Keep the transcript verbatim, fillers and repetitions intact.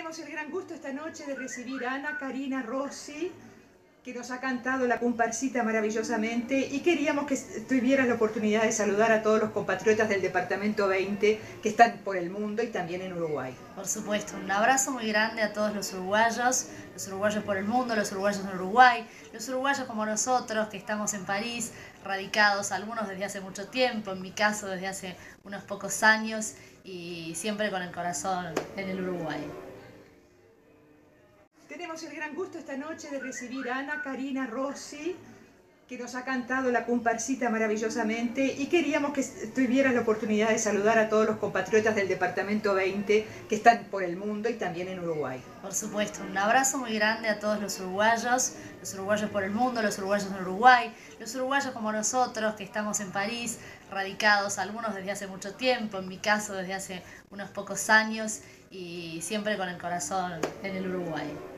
Tenemos el gran gusto esta noche de recibir a Ana Karina Rossi, que nos ha cantado la comparsita maravillosamente, y queríamos que tuvieras la oportunidad de saludar a todos los compatriotas del Departamento veinte que están por el mundo y también en Uruguay. Por supuesto, un abrazo muy grande a todos los uruguayos, los uruguayos por el mundo, los uruguayos en Uruguay, los uruguayos como nosotros que estamos en París, radicados algunos desde hace mucho tiempo, en mi caso desde hace unos pocos años, y siempre con el corazón en el Uruguay. Tenemos el gran gusto esta noche de recibir a Ana Karina Rossi, que nos ha cantado la comparsita maravillosamente, y queríamos que tuvieras la oportunidad de saludar a todos los compatriotas del Departamento veinte que están por el mundo y también en Uruguay. Por supuesto, un abrazo muy grande a todos los uruguayos, los uruguayos por el mundo, los uruguayos en Uruguay, los uruguayos como nosotros que estamos en París, radicados algunos desde hace mucho tiempo, en mi caso desde hace unos pocos años, y siempre con el corazón en el Uruguay.